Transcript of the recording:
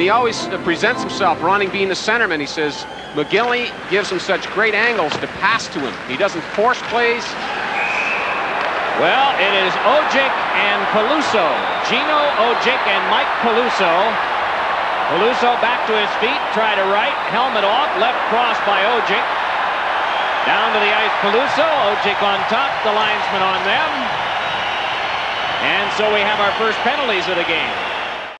he always presents himself, Ronning being the centerman. He says McGilley gives him such great angles to pass to him. He doesn't force plays. Well, it is Ojic and Peluso. Gino Ojic and Mike Peluso. Peluso back to his feet, try to right, helmet off, left cross by Ojic. Down to the ice, Peluso. Ojic on top, the linesman on them. And so we have our first penalties of the game.